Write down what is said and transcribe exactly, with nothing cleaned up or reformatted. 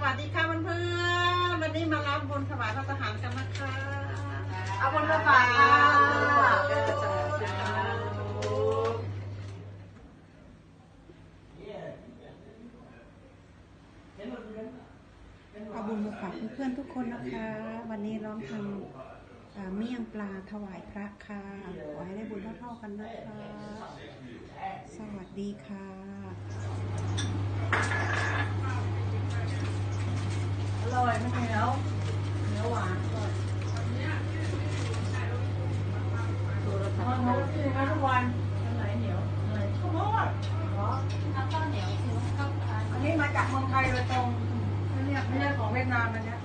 วัสดีค่ะเพื่อนๆวันนี้มารับบุญถวายพระทหารกันนะคะเอาบุญมาฝากค่ะเอาบุญมาฝากเพื่อนๆทุกคนนะคะวันนี้ร้องทำเมี่ยงปลาถวายพระค่ะขอให้ได้บุญเท่าๆกันนะคะสวัสดีค่ะอร่อยไม่เหนียวเนื้อหวานอร่อยดูแล้วทำเลยกินกันทุกวันอันไหนเหนียวอันไหนข้าวโพดเหรอข้าวเหนียวอันนี้มาจากเมืองไทยโดยตรงไม่ใช่ไม่ใช่ของเวียดนามนะเนี่ย